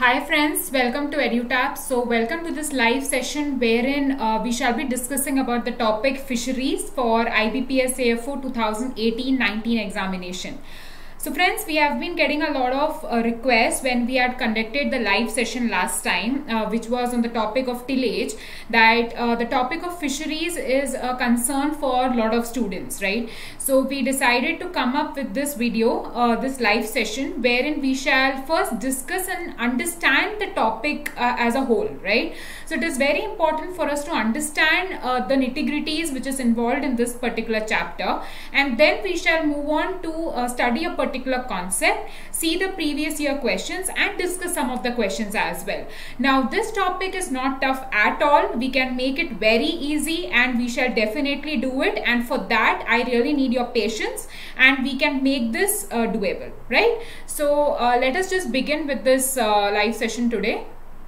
Hi friends, welcome to EduTap. So welcome to this live session wherein we shall be discussing about the topic fisheries for IBPS AFO 2018-19 examination. So friends, we have been getting a lot of requests when we had conducted the live session last time, which was on the topic of tillage, that the topic of fisheries is a concern for a lot of students, right? So we decided to come up with this video, this live session, wherein we shall first discuss and understand the topic as a whole, right? So it is very important for us to understand the nitty-gritties which is involved in this particular chapter, and then we shall move on to study a particular concept, see the previous year questions and discuss some of the questions as well. Now this topic is not tough at all. We can make it very easy and we shall definitely do it, and for that I really need your patience and we can make this doable, right? So let us just begin with this live session today.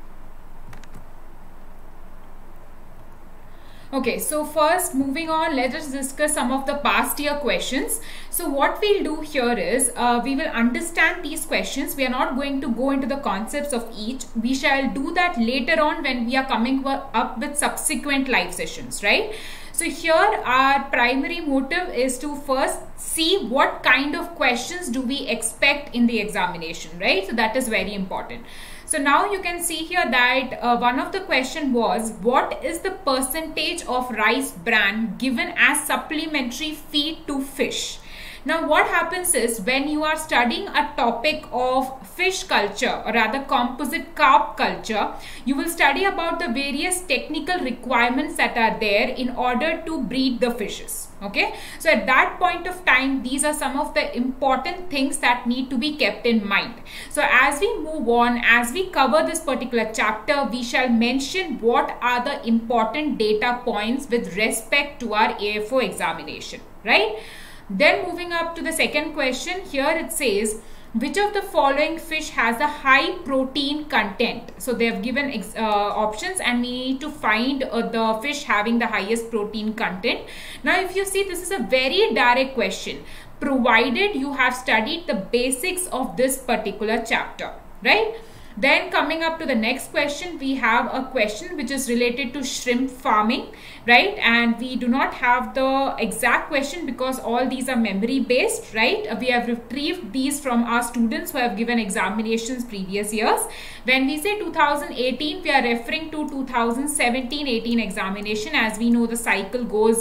Okay, so first moving on, let us discuss some of the past year questions. So what we'll do here is we will understand these questions. We are not going to go into the concepts of each. We shall do that later on when we are coming up with subsequent live sessions, right? So here our primary motive is to first see what kind of questions do we expect in the examination, right? So that is very important. So now you can see here that one of the question was, what is the percentage of rice bran given as supplementary feed to fish? Now what happens is, when you are studying a topic of fish culture, or rather composite carp culture, you will study about the various technical requirements that are there in order to breed the fishes. Okay, so at that point of time, these are some of the important things that need to be kept in mind. So as we move on, as we cover this particular chapter, we shall mention what are the important data points with respect to our AFO examination, right? Then moving up to the second question, here it says, which of the following fish has a high protein content? So they have given options and we need to find the fish having the highest protein content. Now if you see, this is a very direct question, provided you have studied the basics of this particular chapter, right? Then coming up to the next question, we have a question which is related to shrimp farming, right? And we do not have the exact question because all these are memory based, right? We have retrieved these from our students who have given examinations previous years. When we say 2018, we are referring to 2017-18 examination. As we know, the cycle goes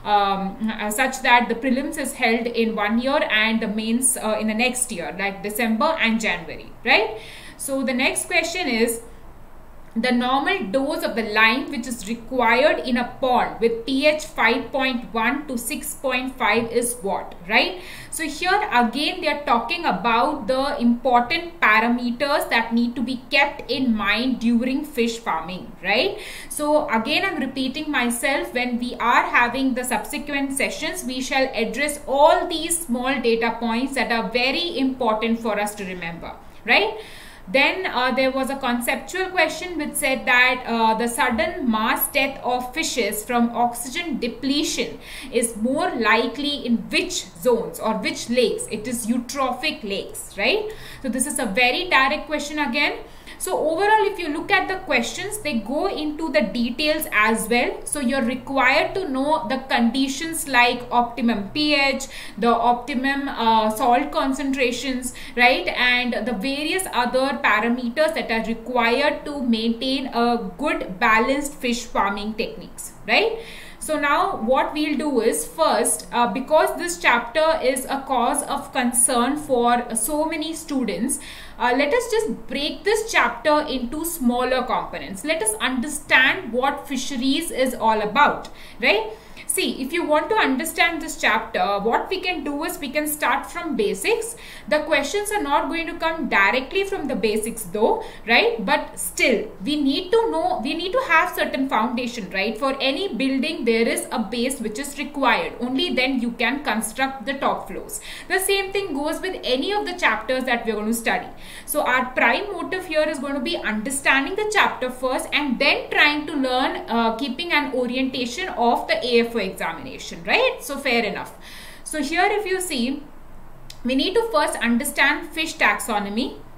such that the prelims is held in 1 year and the mains in the next year, like December and January, right? So the next question is, the normal dose of the lime which is required in a pond with pH 5.1 to 6.5 is what, right? So here again they are talking about the important parameters that need to be kept in mind during fish farming, right? So again I'm repeating myself, when we are having the subsequent sessions, we shall address all these small data points that are very important for us to remember, right? Then there was a conceptual question which said that the sudden mass death of fishes from oxygen depletion is more likely in which zones or which lakes? It is eutrophic lakes, right? So this is a very direct question again. So overall, if you look at the questions, they go into the details as well. So you're required to know the conditions like optimum pH, the optimum salt concentrations, right? And the various other parameters that are required to maintain a good balanced fish farming techniques, right? So now what we'll do is, first, because this chapter is a cause of concern for so many students, let us just break this chapter into smaller components. Let us understand what fisheries is all about, right? See, if you want to understand this chapter, what we can do is we can start from basics. The questions are not going to come directly from the basics though, right? But still, we need to know, we need to have certain foundation, right? For any building, there is a base which is required. Only then you can construct the top floors. The same thing goes with any of the chapters that we are going to study. So our prime motive here is going to be understanding the chapter first and then trying to learn, keeping an orientation of the AFO examination, right? So fair enough. So here if you see, we need to first understand fish taxonomy,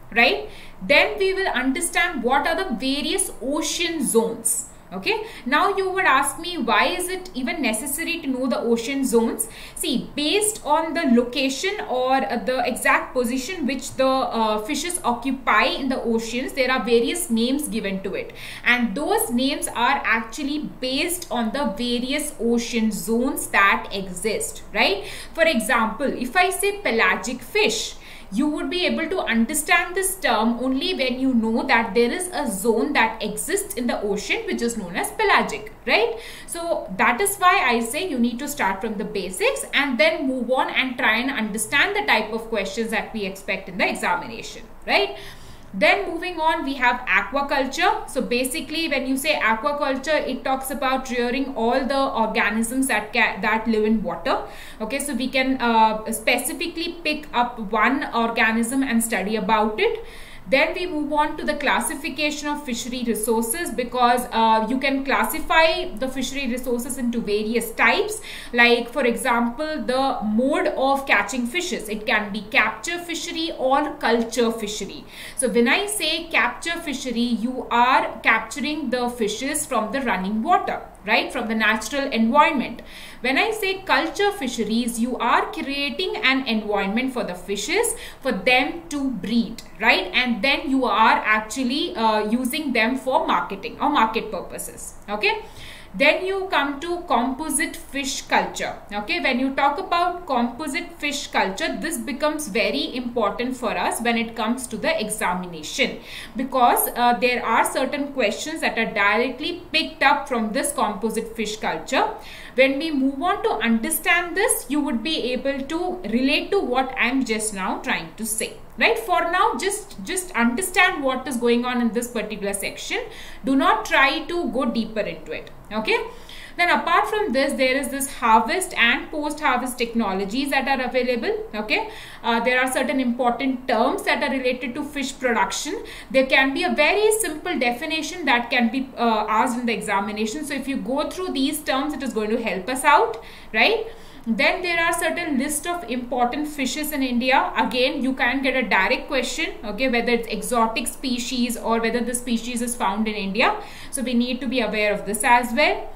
right? Then we will understand what are the various ocean zones. Okay, now you would ask me, why is it even necessary to know the ocean zones? See, based on the location or the exact position which the fishes occupy in the oceans, there are various names given to it, and those names are actually based on the various ocean zones that exist, right? For example, if I say pelagic fish, you would be able to understand this term only when you know that there is a zone that exists in the ocean which is known as pelagic, right? So that is why I say you need to start from the basics and then move on and try and understand the type of questions that we expect in the examination, right? Then moving on, we have aquaculture. So basically when you say aquaculture, it talks about rearing all the organisms that live in water. Okay, so we can specifically pick up one organism and study about it. Then we move on to the classification of fishery resources, because you can classify the fishery resources into various types. Like for example, the mode of catching fishes, it can be capture fishery or culture fishery. So when I say capture fishery, you are capturing the fishes from the running water, right, from the natural environment. When I say culture fisheries, you are creating an environment for the fishes for them to breed, right? And then you are actually using them for marketing or market purposes, okay? Then you come to composite fish culture. Okay, when you talk about composite fish culture, this becomes very important for us when it comes to the examination, because there are certain questions that are directly picked up from this composite fish culture. When we move on to understand this, you would be able to relate to what I am just now trying to say. Right, for now, just understand what is going on in this particular section. Do not try to go deeper into it. Okay. Then apart from this, there is this harvest and post-harvest technologies that are available. Okay. There are certain important terms that are related to fish production. There can be a very simple definition that can be asked in the examination. So if you go through these terms, it is going to help us out, right? Then there are certain list of important fishes in India. Again, you can get a direct question, okay, whether it's exotic species or whether the species is found in India. So we need to be aware of this as well.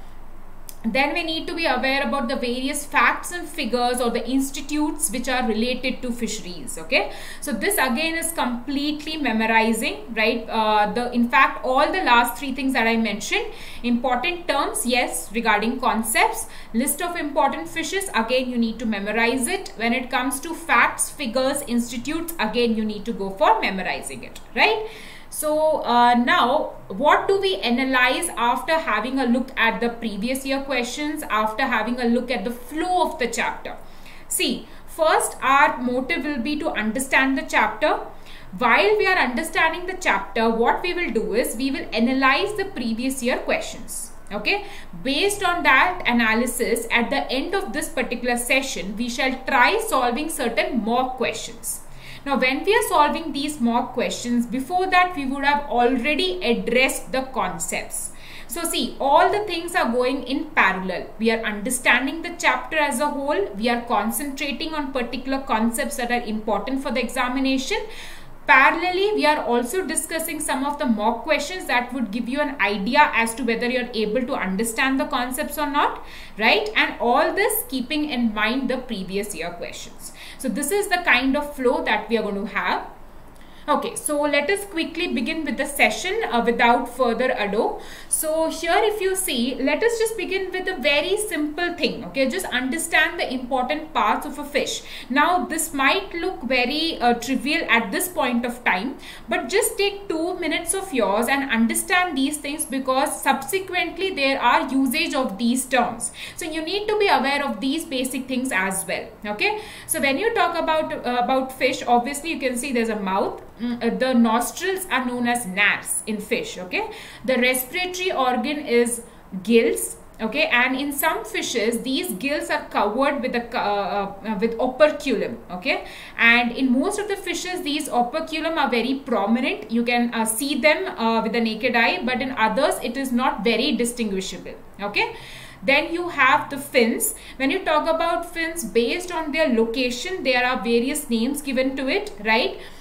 Then we need to be aware about the various facts and figures or the institutes which are related to fisheries. Okay, so this again is completely memorizing, right? In fact, all the last three things that I mentioned, important terms, yes, regarding concepts, list of important fishes, again you need to memorize it. When it comes to facts, figures, institutes, again you need to go for memorizing it, right? So now what do we analyze after having a look at the previous year questions, after having a look at the flow of the chapter? See, first our motive will be to understand the chapter. While we are understanding the chapter, what we will do is we will analyze the previous year questions. Okay, based on that analysis, at the end of this particular session, we shall try solving certain mock questions. Now, when we are solving these mock questions, before that we would have already addressed the concepts. So see, all the things are going in parallel. We are understanding the chapter as a whole. We are concentrating on particular concepts that are important for the examination. Parallelly, we are also discussing some of the mock questions that would give you an idea as to whether you are able to understand the concepts or not, right? And all this keeping in mind the previous year questions. So this is the kind of flow that we are going to have. Okay, so let us quickly begin with the session without further ado. So here if you see, let us just begin with a very simple thing. Okay, just understand the important parts of a fish. Now this might look very trivial at this point of time, but just take 2 minutes of yours and understand these things, because subsequently there are usage of these terms. So you need to be aware of these basic things as well. Okay, so when you talk about fish, obviously you can see there's a mouth. The nostrils are known as nares in fish. Okay, the respiratory organ is gills. Okay, and in some fishes these gills are covered with with operculum. Okay, and in most of the fishes these operculum are very prominent. You can see them with the naked eye, but in others it is not very distinguishable. Okay. Then you have the fins. When you talk about fins, based on their location, there are various names given to it, right?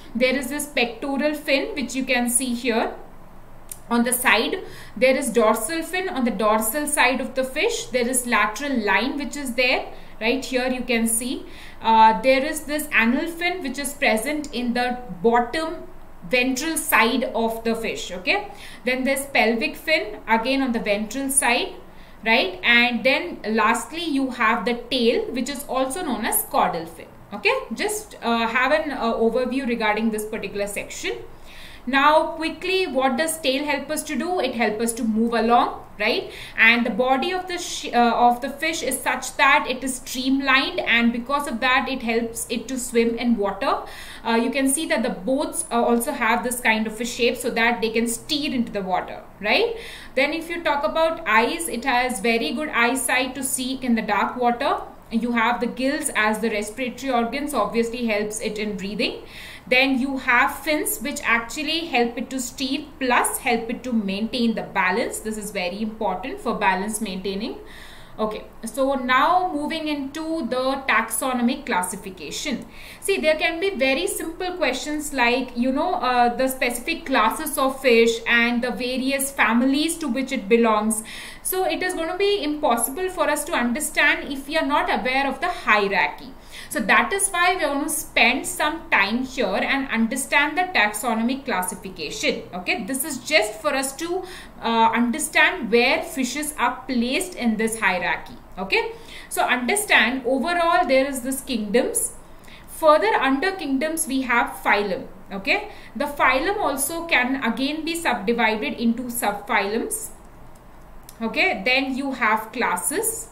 there is this pectoral fin which you can see here. On the side, there is dorsal fin. On the dorsal side of the fish, there is lateral line which is there. Right here you can see. There is this anal fin which is present in the bottom ventral side of the fish. Okay. Then there's pelvic fin again on the ventral side. Right. And then lastly you have the tail, which is also known as caudal fin. Okay. Just have an overview regarding this particular section. Now quickly, what does tail help us to do? It helps us to move along, right? And the body of the fish is such that it is streamlined, and because of that it helps it to swim in water. You can see that the boats also have this kind of a shape so that they can steer into the water, right? Then if you talk about eyes, it has very good eyesight to see in the dark water. You have the gills as the respiratory organs, obviously helps it in breathing. Then you have fins which actually help it to steer plus help it to maintain the balance. This is very important for balance maintaining. Okay, so now moving into the taxonomic classification. See, there can be very simple questions like, you know, the specific classes of fish and the various families to which it belongs. So it is going to be impossible for us to understand if we are not aware of the hierarchy. So that is why we are going to spend some time here and understand the taxonomic classification. Okay, this is just for us to understand where fishes are placed in this hierarchy. Okay, so understand overall there is this kingdoms. Further under kingdoms we have phylum. Okay, the phylum also can again be subdivided into subphylums. Okay, then you have classes.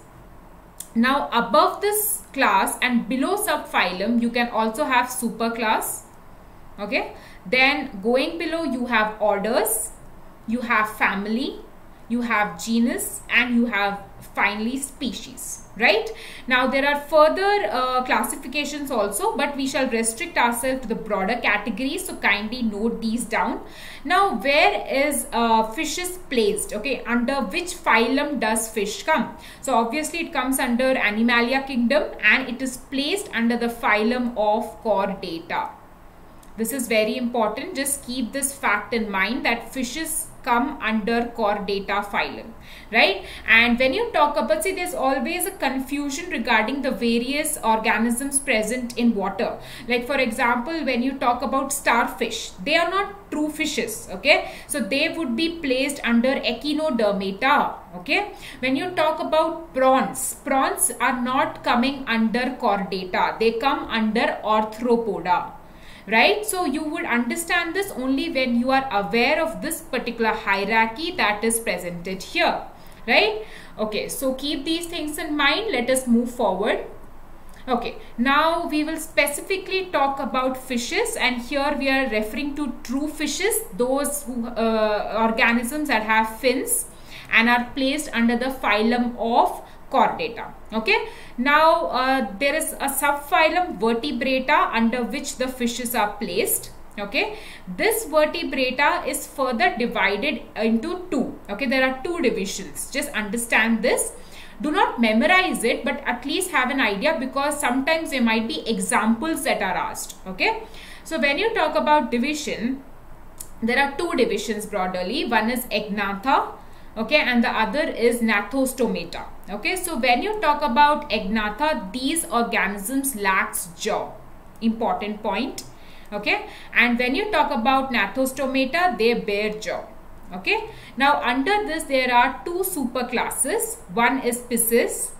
Now above this class and below subphylum you can also have superclass. Okay, then going below you have orders, you have family, you have genus, and you have finally species. Right, now there are further classifications also, but we shall restrict ourselves to the broader categories, so kindly note these down. Now where is fishes placed? Okay, under which phylum does fish come? So obviously it comes under Animalia kingdom and it is placed under the phylum of Chordata. This is very important. Just keep this fact in mind that fishes come under Chordata phylum, right? And when you talk about, see, there's always a confusion regarding the various organisms present in water. Like for example, when you talk about starfish, they are not true fishes. Okay, so they would be placed under Echinodermata. Okay, when you talk about prawns, prawns are not coming under Chordata, they come under Arthropoda. Right, so you would understand this only when you are aware of this particular hierarchy that is presented here. Right, okay, so keep these things in mind. Let us move forward. Okay, now we will specifically talk about fishes, and here we are referring to true fishes, those who organisms that have fins and are placed under the phylum of Chordata. Okay, now there is a subphylum Vertebrata under which the fishes are placed. Okay, this Vertebrata is further divided into two. Okay, there are two divisions. Just understand this. Do not memorize it, but at least have an idea, because sometimes there might be examples that are asked. Okay, so when you talk about division, there are two divisions broadly. One is Agnatha, okay, and the other is Gnathostomata. Okay, so when you talk about Agnatha, these organisms lacks jaw. Important point. Okay, and when you talk about Gnathostomata, they bear jaw. Okay, now under this there are two superclasses. One is Pisces.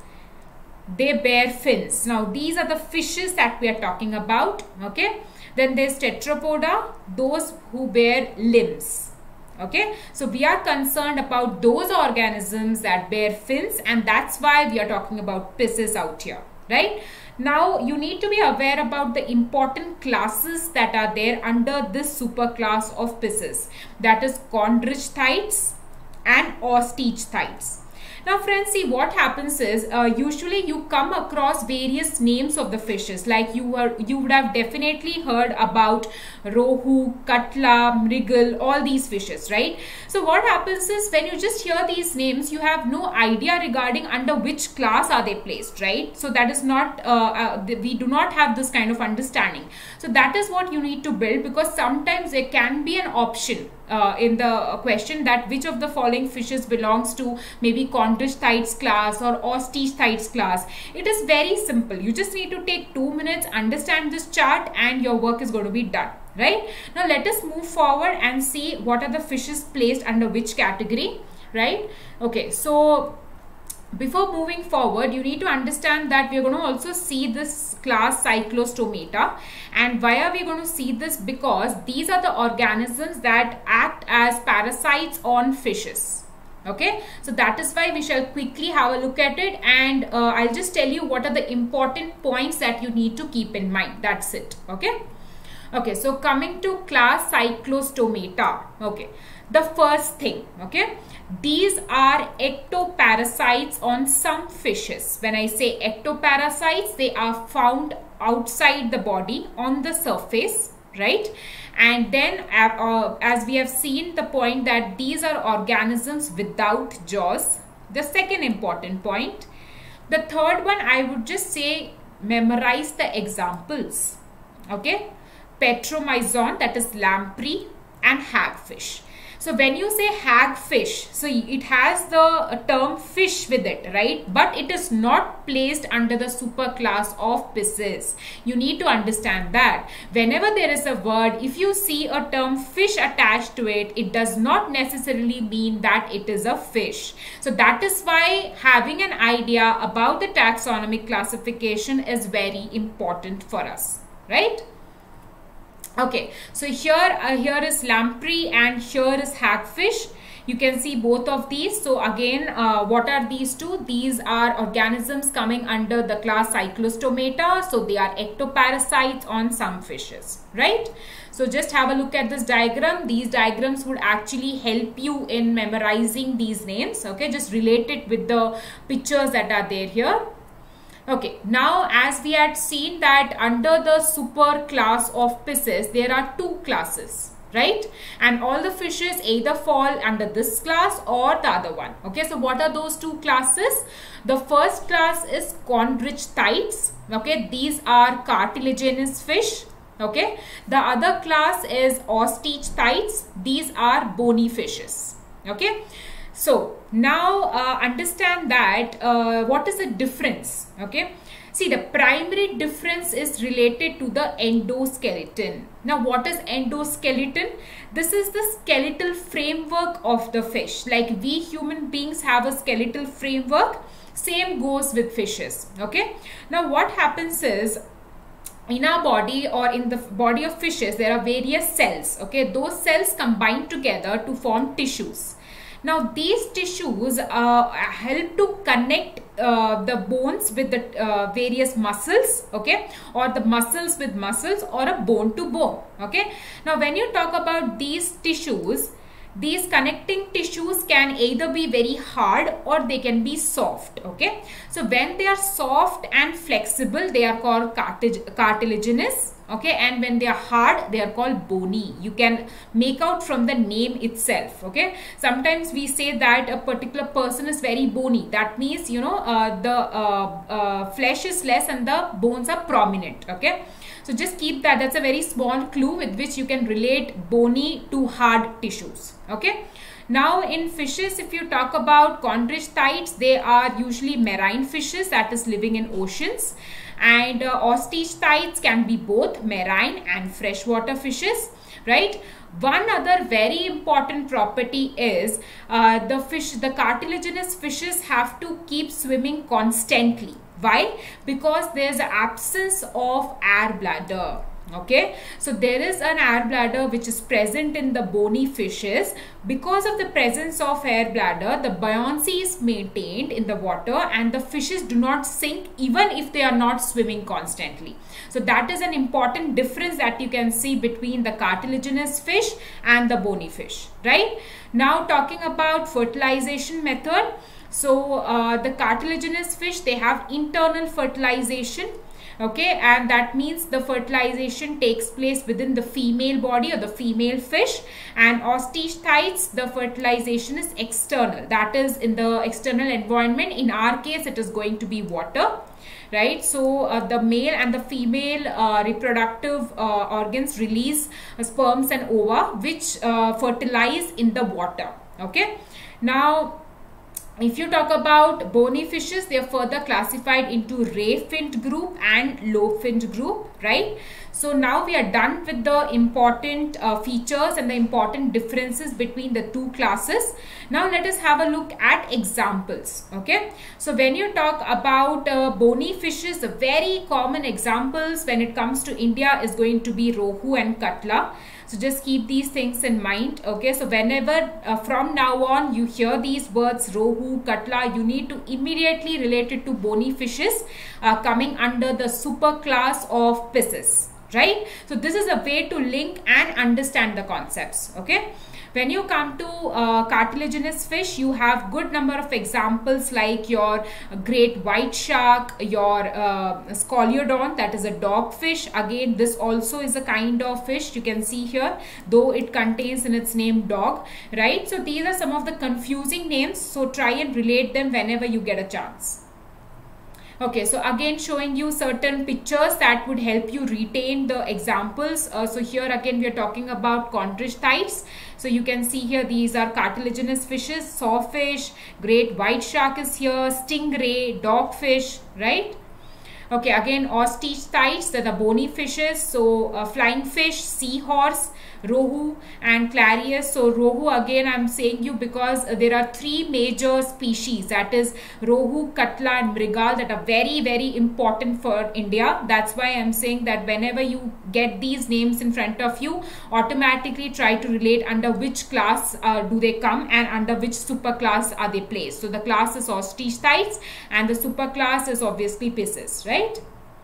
They bear fins. Now these are the fishes that we are talking about. Okay, then there's Tetrapoda, those who bear limbs. Okay, so we are concerned about those organisms that bear fins, and that's why we are talking about Pisces out here. Right, now you need to be aware about the important classes that are there under this superclass of Pisces, that is Chondrichthyes and Osteichthyes. Now friends, see what happens is usually you come across various names of the fishes, like you would have definitely heard about rohu, katla, mrigal, all these fishes, right? So what happens is when you just hear these names, you have no idea regarding under which class are they placed, right? So that is not we do not have this kind of understanding. So that is what you need to build, because sometimes there can be an option in the question that which of the following fishes belongs to maybe Chondrichthyes class or Osteichthyes class. It is very simple. You just need to take 2 minutes, understand this chart, and your work is going to be done, right? Now let us move forward and see what are the fishes placed under which category, right? Okay, so before moving forward, you need to understand that we are going to also see this class Cyclostomata. And why are we going to see this? Because these are the organisms that act as parasites on fishes. Okay, so that is why we shall quickly have a look at it, and I'll just tell you what are the important points that you need to keep in mind. That's it. Okay. Okay, so coming to class Cyclostomata. Okay, the first thing, okay, these are ectoparasites on some fishes. When I say ectoparasites, they are found outside the body on the surface, right? And then as we have seen the point that these are organisms without jaws. The second important point. The third one, I would just say memorize the examples. Okay, Petromyzon, that is lamprey, and hagfish. So when you say hagfish, so it has the term fish with it, right? But it is not placed under the superclass of Pisces. You need to understand that whenever there is a word, if you see a term fish attached to it, it does not necessarily mean that it is a fish. So that is why having an idea about the taxonomic classification is very important for us, right? Okay, so here is lamprey and here is hagfish. You can see both of these. So again, what are these two? These are organisms coming under the class Cyclostomata. So they are ectoparasites on some fishes, right? So just have a look at this diagram. These diagrams would actually help you in memorizing these names. Okay, just relate it with the pictures that are there here. Okay, now as we had seen that under the super class of Pisces, there are two classes, right? And all the fishes either fall under this class or the other one. Okay, so what are those two classes? The first class is Chondrichthyes. Okay, these are cartilaginous fish. Okay, the other class is Osteichthyes. These are bony fishes. Okay. So now understand that what is the difference? Okay, see, the primary difference is related to the endoskeleton. Now what is endoskeleton? This is the skeletal framework of the fish. Like we human beings have a skeletal framework, same goes with fishes. Okay, now what happens is, in our body or in the body of fishes, there are various cells. Okay, those cells combine together to form tissues. Now these tissues help to connect the bones with the various muscles, okay, or the muscles with muscles, or a bone to bone. Okay, now when you talk about these tissues, these connecting tissues can either be very hard or they can be soft. Okay, so when they are soft and flexible, they are called cartilaginous. Okay, and when they are hard, they are called bony. You can make out from the name itself. Okay, sometimes we say that a particular person is very bony. That means, you know, the flesh is less and the bones are prominent. Okay, so just keep that. That's a very small clue with which you can relate bony to hard tissues. Okay, now in fishes, if you talk about Chondrichthyes, they are usually marine fishes, that is living in oceans. And Osteichthyes can be both marine and freshwater fishes, right? One other very important property is the cartilaginous fishes have to keep swimming constantly. Why? Because there is an absence of air bladder. Okay, so there is an air bladder which is present in the bony fishes. Because of the presence of air bladder, the buoyancy is maintained in the water and the fishes do not sink even if they are not swimming constantly. So that is an important difference that you can see between the cartilaginous fish and the bony fish, right? Now talking about fertilization method. So the cartilaginous fish, they have internal fertilization. Okay, and that means the fertilization takes place within the female body or the female fish. And osteichthyes, the fertilization is external, that is in the external environment. In our case, it is going to be water, right? So the male and the female reproductive organs release sperms and ova, which fertilize in the water. Okay, now if you talk about bony fishes, they are further classified into ray-finned group and low-finned group, right? So now we are done with the important features and the important differences between the two classes. Now let us have a look at examples. Okay, so when you talk about bony fishes, the very common examples when it comes to India is going to be rohu and katla. So just keep these things in mind. Okay, so whenever from now on you hear these words rohu, katla, you need to immediately relate it to bony fishes coming under the superclass of pisces, right? So this is a way to link and understand the concepts. Okay, when you come to cartilaginous fish, you have good number of examples like your great white shark, your scoliodon, that is a dog fish. Again, this also is a kind of fish, you can see here, though it contains in its name dog, right? So these are some of the confusing names, so try and relate them whenever you get a chance. Okay, so again showing you certain pictures that would help you retain the examples. So here again we are talking about chondrichthyes. So you can see here these are cartilaginous fishes, sawfish, great white shark is here, stingray, dogfish, right? Okay, again osteichthyes, that are bony fishes. So flying fish, seahorse, rohu and clarius. So rohu, again I'm saying you because there are three major species, that is rohu, katla and mrigal, that are very, very important for India. That's why I'm saying that whenever you get these names in front of you, automatically try to relate under which class do they come and under which superclass are they placed. So the class is osteichthyes and the superclass is obviously pisces, right?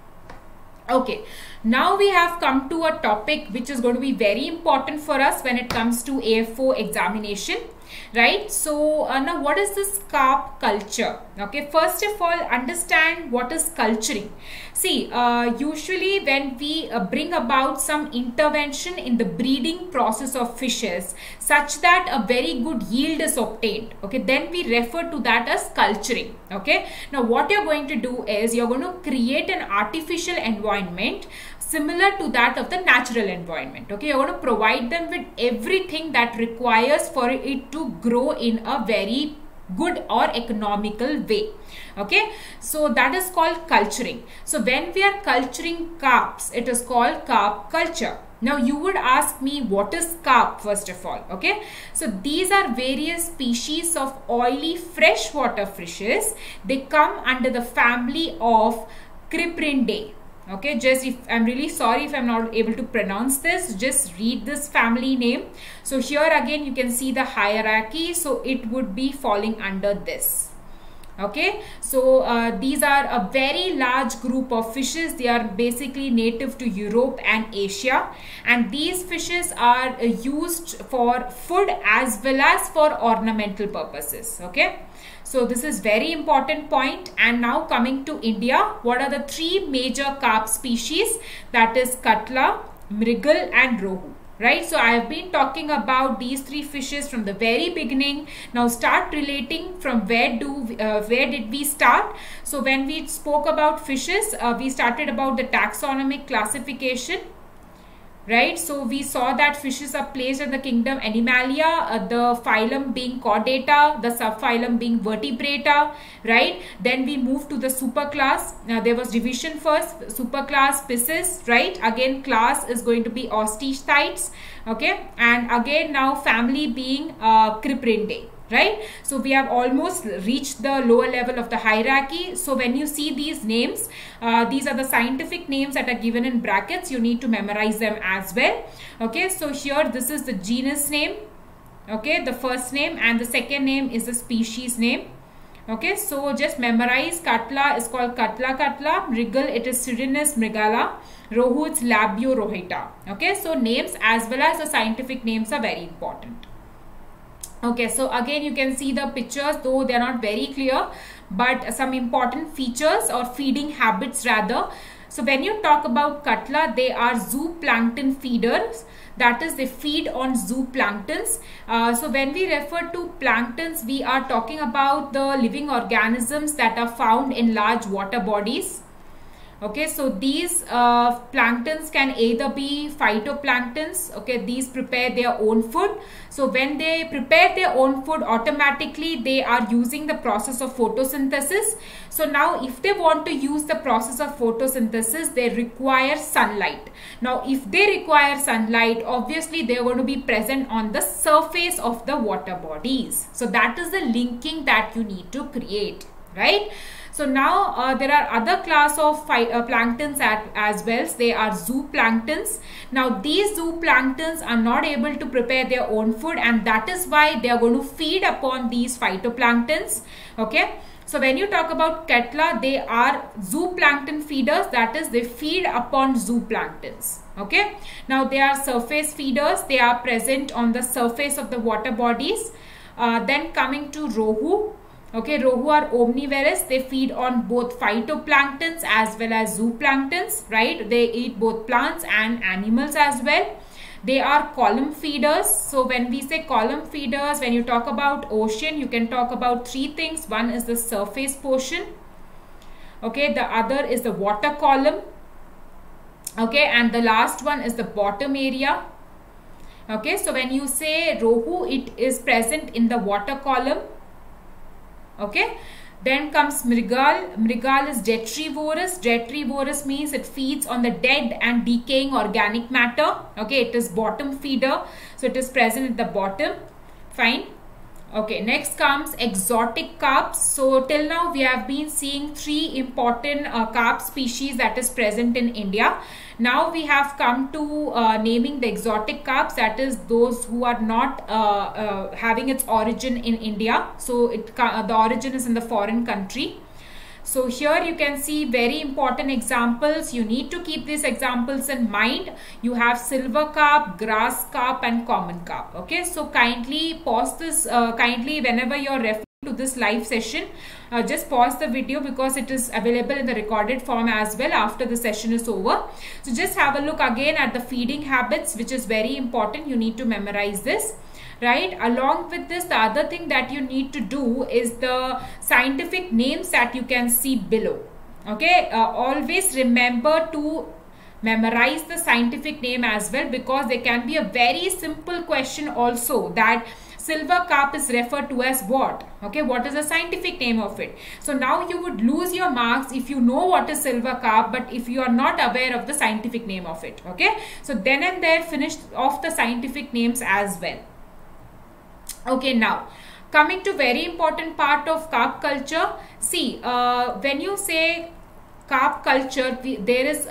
Okay, now we have come to a topic which is going to be very important for us when it comes to AFO examination, right? So now what is this carp culture? Okay, first of all, understand what is culturing. See, usually when we bring about some intervention in the breeding process of fishes such that a very good yield is obtained, okay, then we refer to that as culturing. Okay, now what you're going to do is you're going to create an artificial environment similar to that of the natural environment. Okay, you're going to provide them with everything that requires for it to grow in a very good or economical way. Okay, so that is called culturing. So when we are culturing carps, it is called carp culture. Now you would ask me, what is carp first of all? Okay, so these are various species of oily freshwater fishes. They come under the family of Cyprinidae. Okay, just if I'm really sorry if I'm not able to pronounce this, just read this family name. So here again you can see the hierarchy, so it would be falling under this. Okay, so these are a very large group of fishes. They are basically native to Europe and Asia, and these fishes are used for food as well as for ornamental purposes. Okay, so this is very important point. And now coming to India, what are the three major carp species? That is katla, mrigal and rohu. Right, so I have been talking about these three fishes from the very beginning. Now start relating from where did we start? So when we spoke about fishes, we started about the taxonomic classification. Right, so we saw that fishes are placed in the kingdom Animalia, the phylum being Chordata, the subphylum being Vertebrata. Right, then we moved to the superclass. Now there was division first, superclass pisces. Right, again class is going to be osteichthyes. Okay, and again now family being Cyprinidae. Right, so we have almost reached the lower level of the hierarchy. So when you see these names, these are the scientific names that are given in brackets. You need to memorize them as well. Okay, so here this is the genus name, okay, the first name, and the second name is the species name. Okay, so just memorize. Katla is called katla, mrigal it is Sirinus mrigala, rohu it's Labio rohita. Okay, so names as well as the scientific names are very important. Okay, so again you can see the pictures, though they are not very clear, but some important features or feeding habits rather. So when you talk about Katla, they are zooplankton feeders. That is, they feed on zooplanktons. So when we refer to planktons, we are talking about the living organisms that are found in large water bodies. Okay, so these planktons can either be phytoplanktons. Okay, these prepare their own food. So when they prepare their own food, automatically they are using the process of photosynthesis. So now if they want to use the process of photosynthesis, they require sunlight. Now if they require sunlight, obviously they are going to be present on the surface of the water bodies. So that is the linking that you need to create, right? So now there are other class of planktons as well. They are zooplanktons. Now these zooplanktons are not able to prepare their own food, and that is why they are going to feed upon these phytoplanktons. Okay. So when you talk about Katla, they are zooplankton feeders. That is, they feed upon zooplanktons. Okay. Now they are surface feeders. They are present on the surface of the water bodies. Then coming to Rohu. Okay, Rohu are omnivorous. They feed on both phytoplanktons as well as zooplanktons, right? They eat both plants and animals as well. They are column feeders. So when we say column feeders, when you talk about ocean, you can talk about three things. One is the surface portion. Okay, the other is the water column. Okay, and the last one is the bottom area. Okay, so when you say Rohu, it is present in the water column. Okay, then comes Mrigal. Mrigal is detrivorous. Detrivorous means it feeds on the dead and decaying organic matter. Okay, it is bottom feeder, so it is present at the bottom. Fine. Okay, next comes exotic carps. So till now we have been seeing three important carp species that is present in India. Now we have come to naming the exotic carps, that is those who are not having its origin in India. So the origin is in the foreign country. So here you can see very important examples. You need to keep these examples in mind. You have silver carp, grass carp and common carp. Okay, so kindly pause this, kindly whenever you are referring to this live session, just pause the video because it is available in the recorded form as well after the session is over. So just have a look again at the feeding habits, which is very important. You need to memorize this. Right, along with this, the other thing that you need to do is the scientific names that you can see below. Okay, always remember to memorize the scientific name as well, because there can be a very simple question also that silver carp is referred to as what? Okay, what is the scientific name of it? So now you would lose your marks if you know what is silver carp, but if you are not aware of the scientific name of it. Okay, so then and there finish off the scientific names as well. Okay, now coming to very important part of carp culture. See, when you say carp culture, there is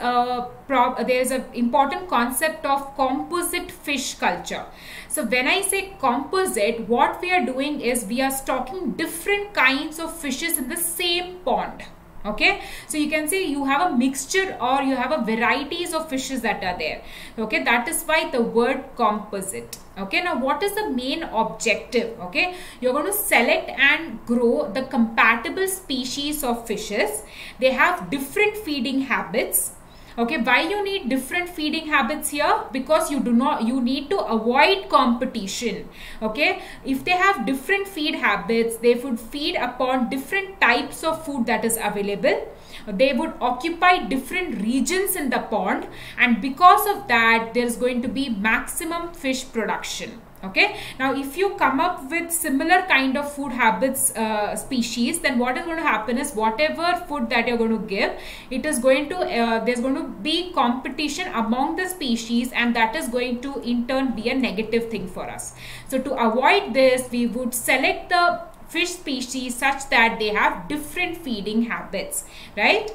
an important concept of composite fish culture. So when I say composite, what we are doing is we are stocking different kinds of fishes in the same pond. Okay, so you can say you have a mixture or you have a varieties of fishes that are there. Okay, that is why the word composite. Okay, now what is the main objective? Okay, you're going to select and grow the compatible species of fishes. They have different feeding habits. Okay, why you need different feeding habits here? Because you need to avoid competition. Okay, if they have different feed habits, they would feed upon different types of food that is available. They would occupy different regions in the pond, and because of that there is going to be maximum fish production. Okay, now if you come up with similar kind of food habits species, then what is going to happen is whatever food that you're going to give, it is going to there's going to be competition among the species, and that is going to in turn be a negative thing for us. So to avoid this, we would select the fish species such that they have different feeding habits, right?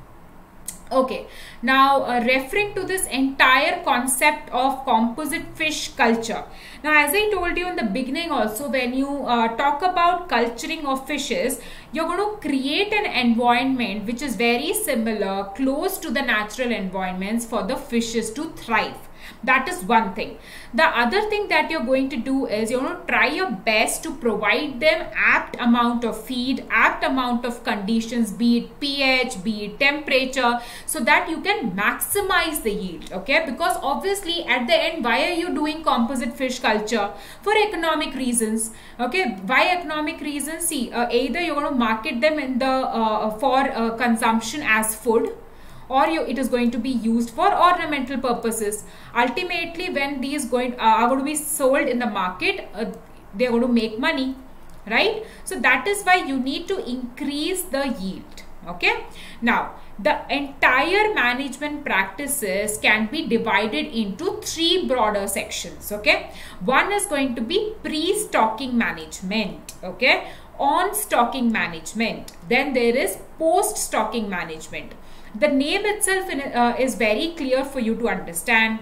Okay, now referring to this entire concept of composite fish culture. Now, as I told you in the beginning also, when you talk about culturing of fishes, you're going to create an environment which is very similar, close to the natural environments for the fishes to thrive. That is one thing. The other thing that you're going to do is you're going to try your best to provide them apt amount of feed, apt amount of conditions, be it pH, be it temperature, so that you can maximize the yield. Okay, because obviously at the end, why are you doing composite fish culture? For economic reasons. Okay, why economic reasons? See, either you're going to market them in the for consumption as food, or it is going to be used for ornamental purposes. Ultimately, when these are going to be sold in the market, they are going to make money, right? So that is why you need to increase the yield. Okay, now the entire management practices can be divided into 3 broader sections. Okay, one is going to be pre-stocking management, okay, on stocking management, then there is post-stocking management. The name itself is very clear for you to understand.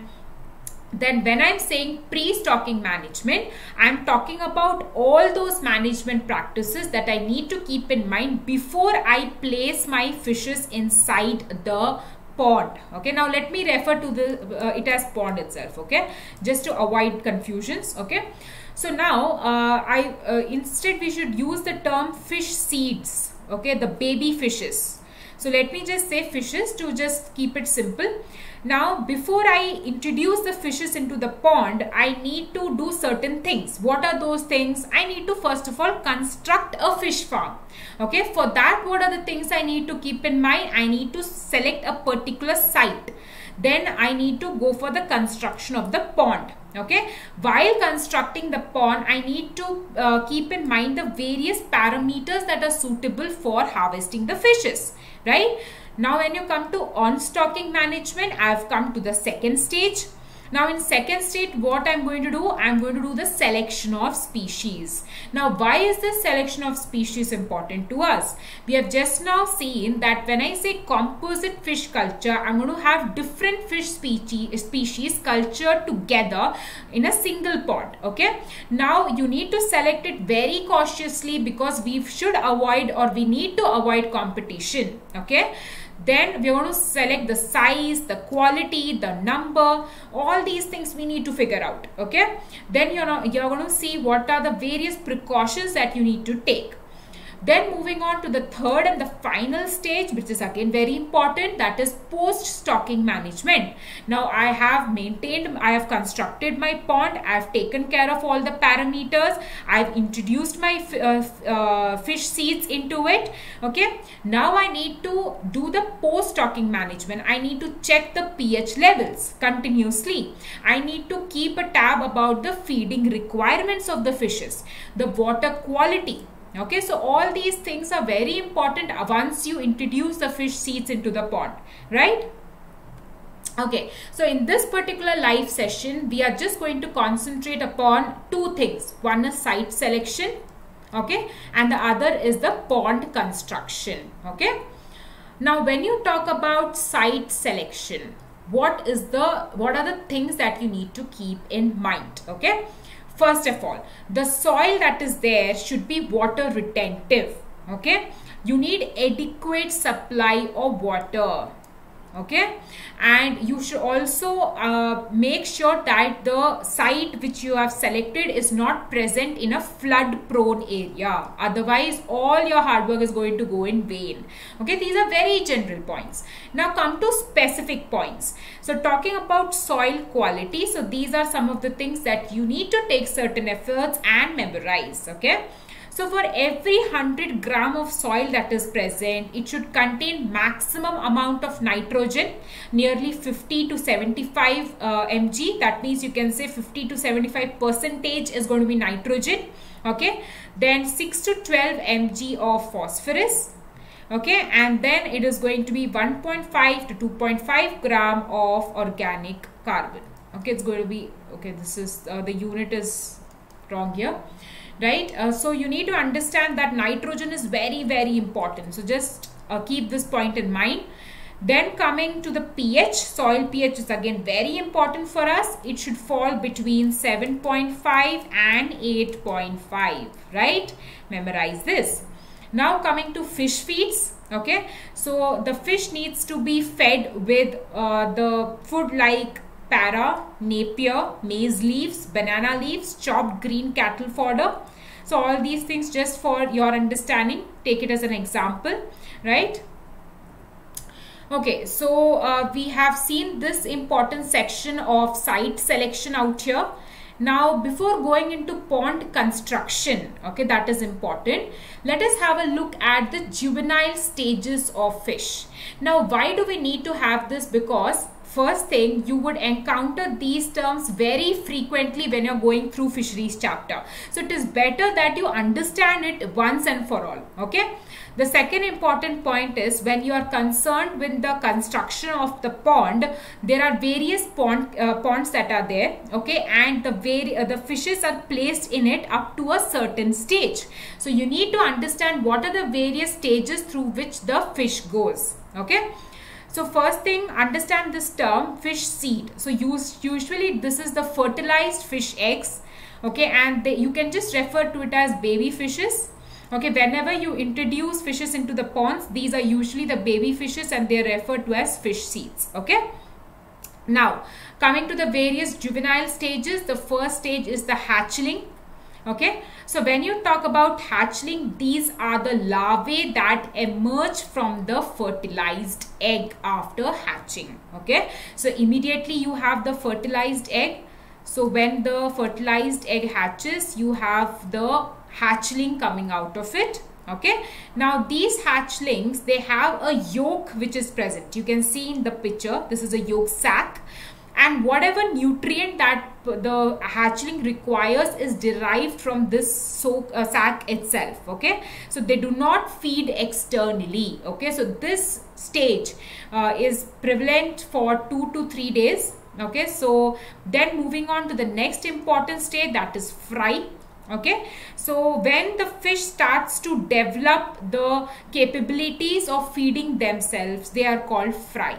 Then when I'm saying pre-stocking management, I'm talking about all those management practices that I need to keep in mind before I place my fishes inside the pond. Okay, now let me refer to the it as pond itself, okay, just to avoid confusions. Okay, so now instead we should use the term fish seeds, okay, the baby fishes. So let me just say fishes to just keep it simple. Now, before I introduce the fishes into the pond, I need to do certain things. What are those things? I need to first of all construct a fish farm. Okay, for that, what are the things I need to keep in mind? I need to select a particular site. Then I need to go for the construction of the pond. Okay, while constructing the pond, I need to keep in mind the various parameters that are suitable for harvesting the fishes, right? Now when you come to on stocking management, I have come to the second stage. Now in second stage, what I'm going to do? I'm going to do the selection of species. Now why is this selection of species important to us? We have just now seen that when I say composite fish culture, I'm going to have different fish species cultured together in a single pond. Okay. Now you need to select it very cautiously because we should avoid, or we need to avoid, competition. Okay. Then we are going to select the size, the quality, the number, all these things we need to figure out. Okay. Then you're going to see what are the various precautions that you need to take. Then moving on to the third and the final stage, which is again very important, that is post-stocking management. Now I have constructed my pond, I have taken care of all the parameters, I have introduced my fish seeds into it. Okay, now I need to do the post-stocking management. I need to check the pH levels continuously. I need to keep a tab about the feeding requirements of the fishes, the water quality. Okay, so all these things are very important once you introduce the fish seeds into the pond, right? Okay, so in this particular live session, we are just going to concentrate upon 2 things. One is site selection, okay, and the other is the pond construction, okay. Now, when you talk about site selection, what are the things that you need to keep in mind, okay? First of all, the soil that is there should be water retentive. Okay, you need adequate supply of water. Okay, and you should also make sure that the site which you have selected is not present in a flood prone area. Otherwise all your hard work is going to go in vain. Okay, these are very general points. Now come to specific points. So talking about soil quality, so these are some of the things that you need to take certain efforts and memorize. Okay, so for every 100 gram of soil that is present, it should contain maximum amount of nitrogen, nearly 50 to 75 mg. That means you can say 50 to 75% is going to be nitrogen. Okay, then 6 to 12 mg of phosphorus. Okay, and then it is going to be 1.5 to 2.5 gram of organic carbon. Okay, it's going to be, okay, this is the unit is wrong here. Right, so you need to understand that nitrogen is very, very important. So just keep this point in mind. Then coming to the pH, soil pH is again very important for us. It should fall between 7.5 and 8.5, right? Memorize this. Now coming to fish feeds. Okay, so the fish needs to be fed with the food like para, napier, maize leaves, banana leaves, chopped green cattle fodder. So all these things, just for your understanding, take it as an example, right? Okay, so we have seen this important section of site selection out here. Now, before going into pond construction, okay, that is important, let us have a look at the juvenile stages of fish. Now, why do we need to have this? Because first thing, you would encounter these terms very frequently when you're going through fisheries chapter. So it is better that you understand it once and for all, okay? The second important point is, when you are concerned with the construction of the pond, there are various ponds that are there, okay, and the fishes are placed in it up to a certain stage. So you need to understand what are the various stages through which the fish goes, okay. So first thing, understand this term fish seed. So usually this is the fertilized fish eggs, okay, and you can just refer to it as baby fishes. Okay, whenever you introduce fishes into the ponds, these are usually the baby fishes and they are referred to as fish seeds. Okay. Now, coming to the various juvenile stages, the first stage is the hatchling. Okay. So, when you talk about hatchling, these are the larvae that emerge from the fertilized egg after hatching. Okay. So, immediately you have the fertilized egg. So, when the fertilized egg hatches, you have the hatchling coming out of it. Okay, now these hatchlings, they have a yolk which is present. You can see in the picture, this is a yolk sac, and whatever nutrient that the hatchling requires is derived from this sac itself. Okay, so they do not feed externally. Okay, so this stage is prevalent for 2 to 3 days. Okay, so then moving on to the next important stage, that is fry. Okay, so when the fish starts to develop the capabilities of feeding themselves, they are called fry.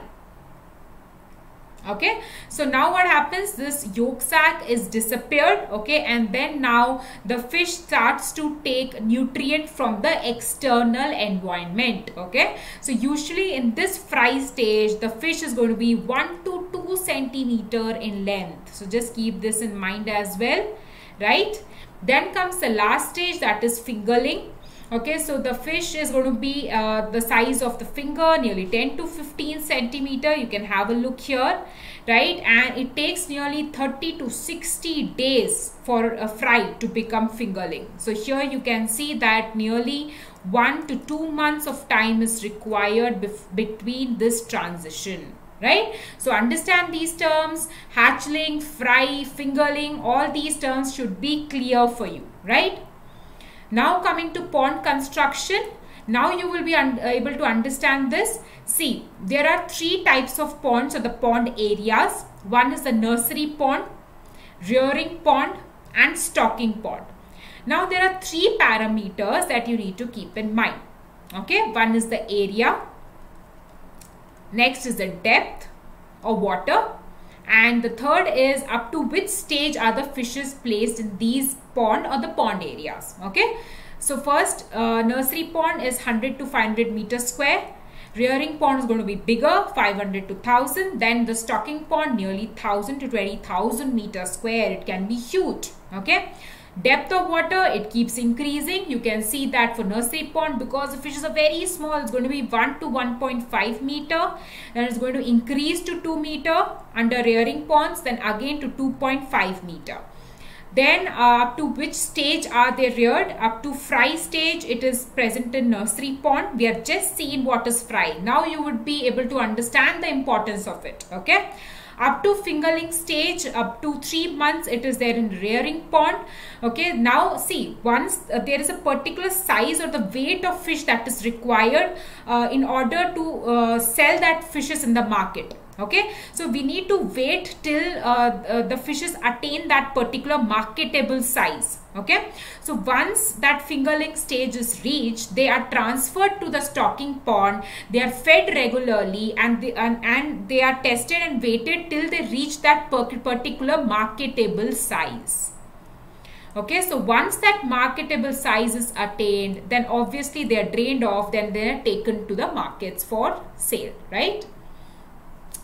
Okay, so now what happens, this yolk sac is disappeared, okay, and then now the fish starts to take nutrient from the external environment. Okay, so usually in this fry stage, the fish is going to be 1 to 2 centimeter in length. So just keep this in mind as well, right? Then comes the last stage, that is fingerling. Okay, so the fish is going to be the size of the finger, nearly 10 to 15 centimeter. You can have a look here, right? And it takes nearly 30 to 60 days for a fry to become fingerling. So here you can see that nearly 1 to 2 months of time is required between this transition. Right? So understand these terms, hatchling, fry, fingerling, all these terms should be clear for you, right? Now coming to pond construction, now you will be able to understand this. See, there are 3 types of ponds or the pond areas. One is the nursery pond, rearing pond and stocking pond. Now there are 3 parameters that you need to keep in mind. Okay, one is the area. Next is the depth of water, and the third is up to which stage are the fishes placed in these pond or the pond areas. Okay, so first nursery pond is 100 to 500 meters square. Rearing pond is going to be bigger, 500 to 1000. Then the stocking pond, nearly 1000 to 20,000 meters square. It can be huge. Okay. Depth of water, it keeps increasing. You can see that for nursery pond, because the fishes are very small, it's going to be 1 to 1.5 meter. Then it's going to increase to 2 meter under rearing ponds, then again to 2.5 meter. Then up to which stage are they reared? Up to fry stage, it is present in nursery pond. We have just seen what is fry. Now you would be able to understand the importance of it. Okay. Up to fingerling stage, up to 3 months, it is there in rearing pond. Okay, now see, once there is a particular size or the weight of fish that is required in order to sell that fishes in the market. Okay, so we need to wait till the fishes attain that particular marketable size. Okay, so once that fingerling stage is reached, they are transferred to the stocking pond. They are fed regularly and they are tested and weighted till they reach that particular marketable size. Okay, so once that marketable size is attained, then obviously they are drained off, then they are taken to the markets for sale, right?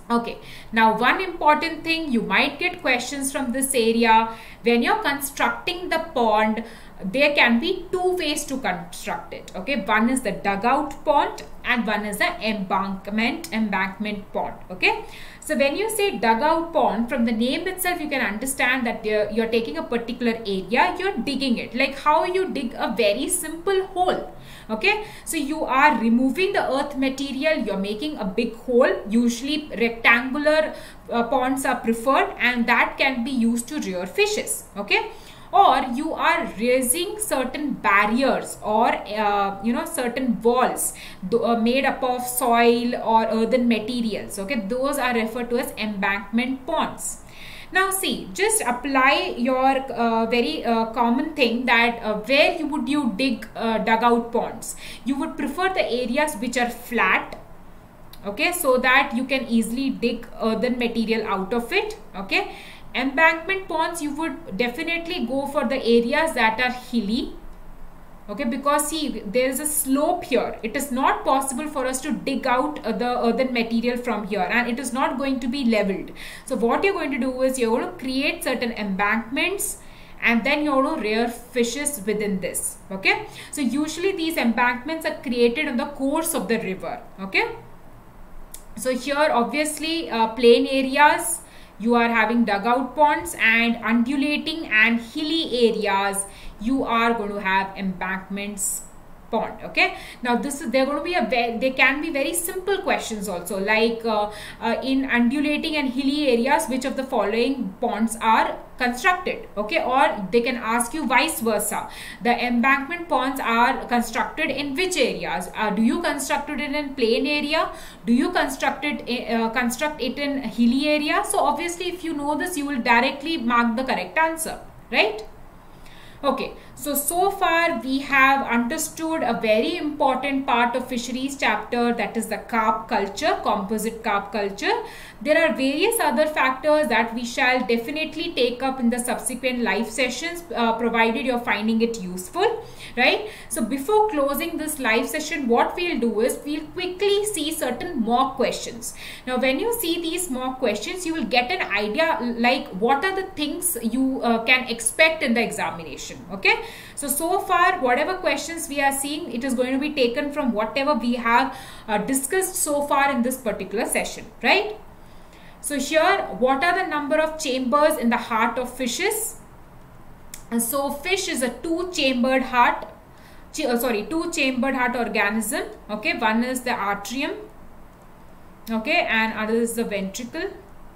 Okay, now one important thing, you might get questions from this area. When you're constructing the pond, there can be two ways to construct it. Okay, one is the dugout pond and one is the embankment pond. Okay, so when you say dugout pond, from the name itself you can understand that you're taking a particular area, you're digging it, like how you dig a very simple hole. Okay, so you are removing the earth material, you're making a big hole. Usually rectangular ponds are preferred, and that can be used to rear fishes. Okay, or you are raising certain barriers or certain walls made up of soil or earthen materials. Okay, those are referred to as embankment ponds. Now see, just apply your very common thing that where would you dig dugout ponds? You would prefer the areas which are flat, okay, so that you can easily dig earthen material out of it. Okay, embankment ponds, you would definitely go for the areas that are hilly. Okay, because see, there is a slope here. It is not possible for us to dig out the earthen material from here, and it is not going to be leveled. So what you're going to do is you're going to create certain embankments, and then you're going to rear fishes within this. Okay, so usually these embankments are created on the course of the river. Okay, so here obviously plain areas you are having dugout ponds, and undulating and hilly areas you are going to have embankments pond. Okay, now they're going to be they can be very simple questions also, like in undulating and hilly areas, which of the following ponds are constructed? Okay, or they can ask you vice versa, the embankment ponds are constructed in which areas? Do you construct it in plain area? Do you construct it in hilly area? So obviously if you know this, you will directly mark the correct answer, right? Okay, so far we have understood a very important part of fisheries chapter, that is the carp culture, composite carp culture. There are various other factors that we shall definitely take up in the subsequent live sessions, provided you're finding it useful, right? So before closing this live session, what we'll do is we'll quickly see certain mock questions. Now when you see these mock questions, you will get an idea like what are the things you can expect in the examination. Okay, so far whatever questions we are seeing, it is going to be taken from whatever we have discussed so far in this particular session, right? So here, what are the number of chambers in the heart of fishes? And so fish is a two-chambered heart organism. Okay, one is the atrium, okay, and other is the ventricle.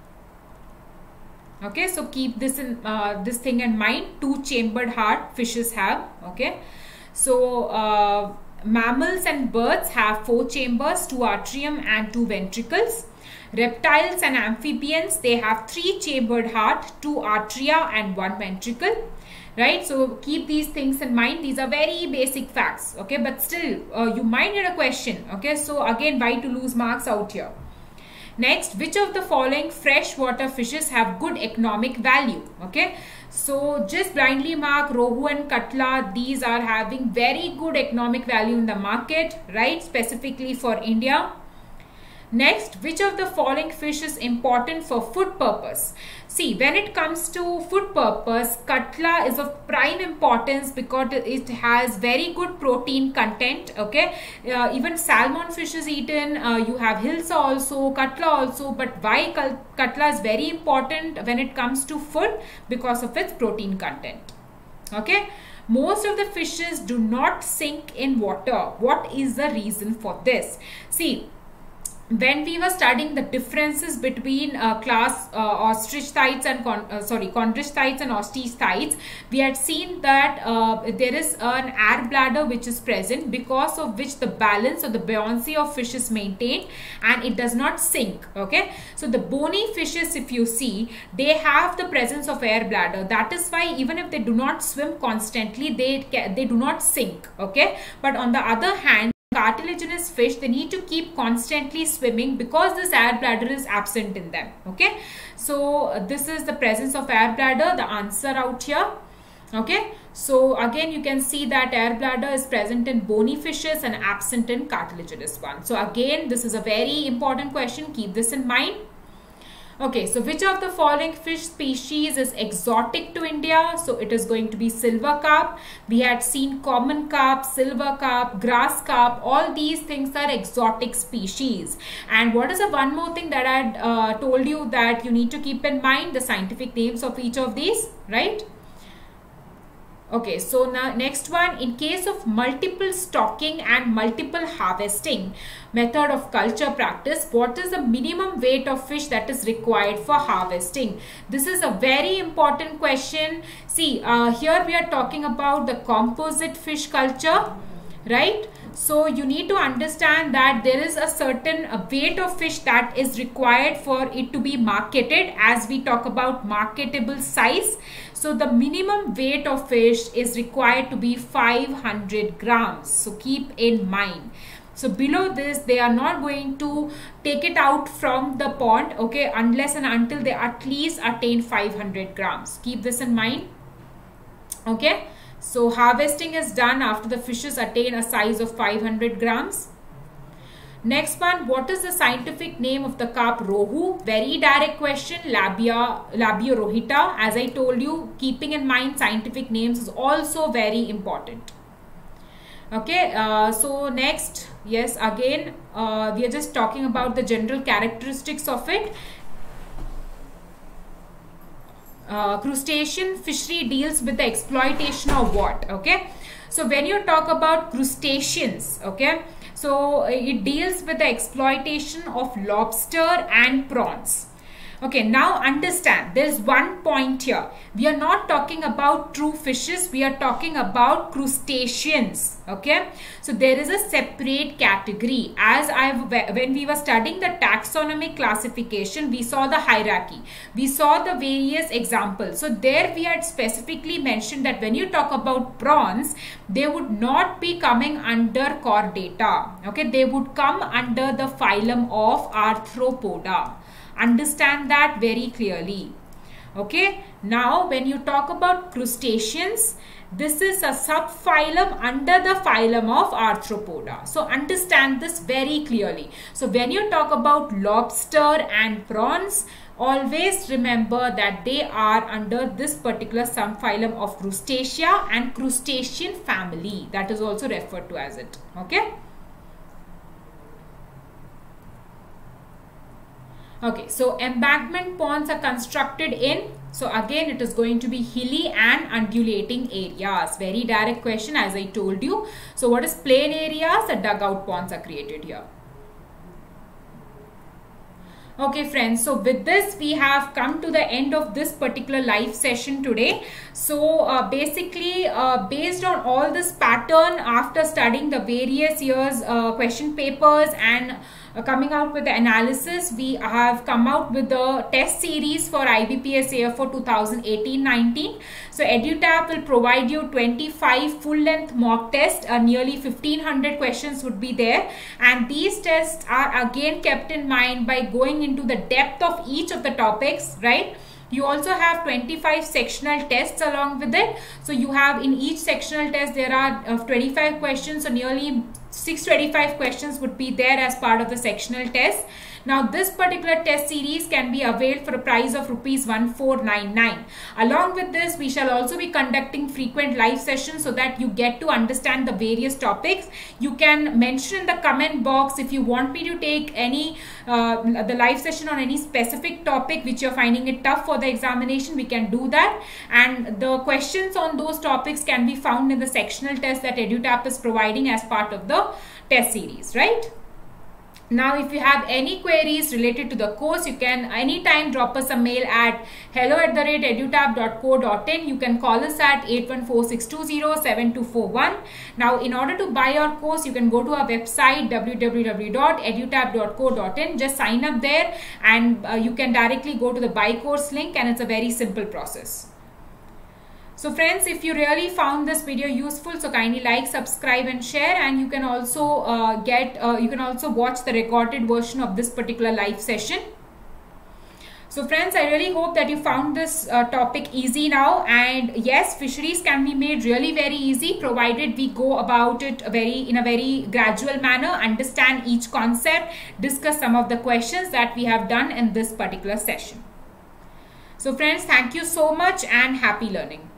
Okay, so keep this in this thing in mind. Two-chambered heart fishes have. Okay, so mammals and birds have 4 chambers, 2 atrium and 2 ventricles. Reptiles and amphibians, they have 3-chambered heart, 2 atria and 1 ventricle. Right, so keep these things in mind. These are very basic facts. Okay, but still you might get a question. Okay, so again, why to lose marks out here? Next, which of the following freshwater fishes have good economic value? Okay, so just blindly mark rohu and katla. These are having very good economic value in the market, right? Specifically for India. Next, which of the following fish is important for food purpose? See, when it comes to food purpose, katla is of prime importance because it has very good protein content. Okay, even salmon fish is eaten. You have hilsa also, katla also. But why katla is very important when it comes to food? Because of its protein content. Okay, most of the fishes do not sink in water. What is the reason for this? See, when we were studying the differences between ostrich-thighs and chondrich-thighs and ostrich-thighs, we had seen that there is an air bladder which is present, because of which the balance or the buoyancy of fish is maintained and it does not sink. Okay, so the bony fishes, if you see, they have the presence of air bladder. That is why even if they do not swim constantly, they do not sink. Okay, but on the other hand, cartilaginous fish, they need to keep constantly swimming because this air bladder is absent in them. Okay, so this is the presence of air bladder, the answer out here. Okay, so again you can see that air bladder is present in bony fishes and absent in cartilaginous ones. So again, this is a very important question, keep this in mind. Okay, so which of the following fish species is exotic to India? So it is going to be silver carp. We had seen common carp, silver carp, grass carp. All these things are exotic species. And what is the one more thing that I had told you that you need to keep in mind? The scientific names of each of these, right? Okay, so now next one, in case of multiple stocking and multiple harvesting method of culture practice, what is the minimum weight of fish that is required for harvesting? This is a very important question. See, here we are talking about the composite fish culture, right? So you need to understand that there is a certain weight of fish that is required for it to be marketed, as we talk about marketable size. So the minimum weight of fish is required to be 500 grams. So keep in mind. So below this, they are not going to take it out from the pond, okay, unless and until they at least attain 500 grams. Keep this in mind, okay. So harvesting is done after the fishes attain a size of 500 grams. Next one, what is the scientific name of the carp rohu? Very direct question, Labiorohita. As I told you, keeping in mind scientific names is also very important. Okay, so next, yes, again, we are just talking about the general characteristics of it. Crustacean fishery deals with the exploitation of what? Okay, so when you talk about crustaceans, okay, so it deals with the exploitation of lobster and prawns. Okay, now understand, there is one point here. We are not talking about true fishes, we are talking about crustaceans. Okay, so there is a separate category. As when we were studying the taxonomic classification, we saw the hierarchy, we saw the various examples. So there we had specifically mentioned that when you talk about prawns, they would not be coming under chordata. Okay, they would come under the phylum of Arthropoda. Understand that very clearly. Okay, now when you talk about crustaceans, this is a subphylum under the phylum of Arthropoda. So understand this very clearly. So when you talk about lobster and prawns, always remember that they are under this particular subphylum of Crustacea and crustacean family. That is also referred to as it. Okay. Okay, so embankment ponds are constructed in, so again it is going to be hilly and undulating areas. Very direct question, as I told you. So what is plain areas? The dugout ponds are created here. Okay friends, so with this we have come to the end of this particular live session today. So basically based on all this pattern, after studying the various years question papers and coming out with the analysis, we have come out with the test series for IBPS AFO 2018-19. So EduTap will provide you 25 full-length mock tests. Nearly 1500 questions would be there, and these tests are again kept in mind by going into the depth of each of the topics, right? You also have 25 sectional tests along with it. So you have in each sectional test there are 25 questions, so nearly 625 questions would be there as part of the sectional test. Now this particular test series can be availed for a price of ₹1499. Along with this, we shall also be conducting frequent live sessions so that you get to understand the various topics. You can mention in the comment box if you want me to take any the live session on any specific topic which you're finding it tough for the examination. We can do that, and the questions on those topics can be found in the sectional test that EduTap is providing as part of the test series, right? Now, if you have any queries related to the course, you can anytime drop us a mail at hello@edutap.co.in. You can call us at 814-620-7241. Now, in order to buy our course, you can go to our website www.edutap.co.in. Just sign up there, and you can directly go to the buy course link, and it's a very simple process. So friends, if you really found this video useful, so kindly like, subscribe and share, and you can also watch the recorded version of this particular live session. So friends, I really hope that you found this topic easy now, and yes, fisheries can be made really very easy provided we go about it in a very gradual manner, understand each concept, discuss some of the questions that we have done in this particular session. So friends, thank you so much and happy learning.